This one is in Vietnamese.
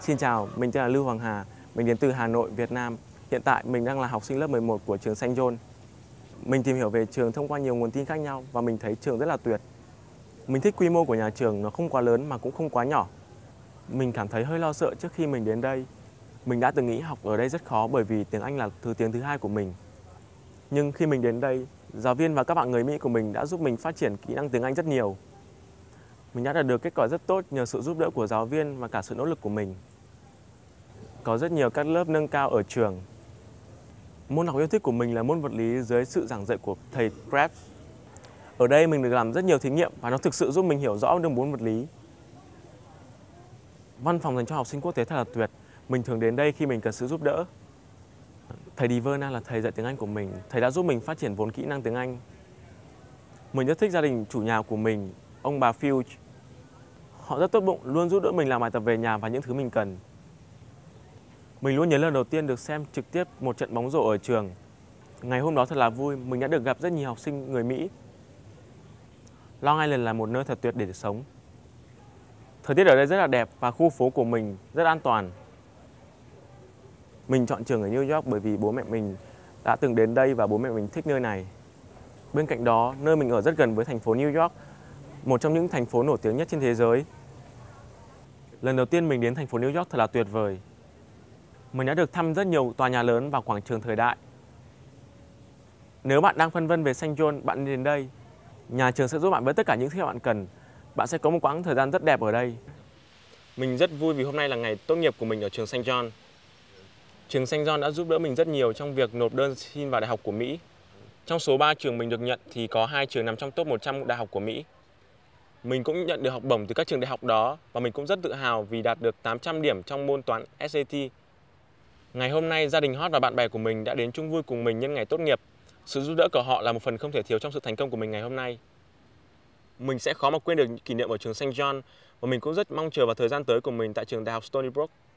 Xin chào, mình tên là Lưu Hoàng Hà, mình đến từ Hà Nội, Việt Nam. Hiện tại mình đang là học sinh lớp 11 của trường St. John. Mình tìm hiểu về trường thông qua nhiều nguồn tin khác nhau và mình thấy trường rất là tuyệt. Mình thích quy mô của nhà trường, nó không quá lớn mà cũng không quá nhỏ. Mình cảm thấy hơi lo sợ trước khi mình đến đây. Mình đã từng nghĩ học ở đây rất khó bởi vì tiếng Anh là tiếng thứ hai của mình. Nhưng khi mình đến đây, giáo viên và các bạn người Mỹ của mình đã giúp mình phát triển kỹ năng tiếng Anh rất nhiều. Mình đã đạt được kết quả rất tốt nhờ sự giúp đỡ của giáo viên và cả sự nỗ lực của mình. Có rất nhiều các lớp nâng cao ở trường. Môn học yêu thích của mình là môn vật lý dưới sự giảng dạy của thầy Krebs. Ở đây mình được làm rất nhiều thí nghiệm và nó thực sự giúp mình hiểu rõ được môn vật lý. Văn phòng dành cho học sinh quốc tế thật là tuyệt. Mình thường đến đây khi mình cần sự giúp đỡ. Thầy Diverna là thầy dạy tiếng Anh của mình. Thầy đã giúp mình phát triển vốn kỹ năng tiếng Anh. Mình rất thích gia đình chủ nhà của mình, ông bà Filch. Họ rất tốt bụng, luôn giúp đỡ mình làm bài tập về nhà và những thứ mình cần. Mình luôn nhớ lần đầu tiên được xem trực tiếp một trận bóng rổ ở trường. Ngày hôm đó thật là vui, mình đã được gặp rất nhiều học sinh người Mỹ. Long Island là một nơi thật tuyệt để sống. Thời tiết ở đây rất là đẹp và khu phố của mình rất an toàn. Mình chọn trường ở New York bởi vì bố mẹ mình đã từng đến đây và bố mẹ mình thích nơi này. Bên cạnh đó, nơi mình ở rất gần với thành phố New York, một trong những thành phố nổi tiếng nhất trên thế giới. Lần đầu tiên mình đến thành phố New York thật là tuyệt vời. Mình đã được thăm rất nhiều tòa nhà lớn và quảng trường thời đại. Nếu bạn đang phân vân về St. John, bạn nên đến đây. Nhà trường sẽ giúp bạn với tất cả những thứ bạn cần. Bạn sẽ có một quãng thời gian rất đẹp ở đây. Mình rất vui vì hôm nay là ngày tốt nghiệp của mình ở trường St. John. Trường St. John đã giúp đỡ mình rất nhiều trong việc nộp đơn xin vào đại học của Mỹ. Trong số 3 trường mình được nhận thì có 2 trường nằm trong top 100 đại học của Mỹ. Mình cũng nhận được học bổng từ các trường đại học đó và mình cũng rất tự hào vì đạt được 800 điểm trong môn toán SAT. Ngày hôm nay, gia đình Hot và bạn bè của mình đã đến chung vui cùng mình nhân ngày tốt nghiệp. Sự giúp đỡ của họ là một phần không thể thiếu trong sự thành công của mình ngày hôm nay. Mình sẽ khó mà quên được kỷ niệm ở trường St. John và mình cũng rất mong chờ vào thời gian tới của mình tại trường đại học Stony Brook.